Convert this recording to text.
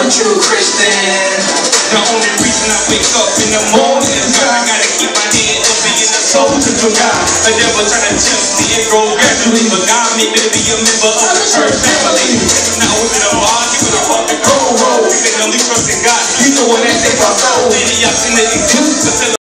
a true Christian. The only reason I wake up in the morning is God. I gotta keep my head up in the soul to God. The devil trying to tempt me and grow gradually, but God made me to be a member of the church family. Now I was in a bar, give it a fucking roll. You can only trust in God. He's the one that takes my soul. Lady, y'all seen the existence.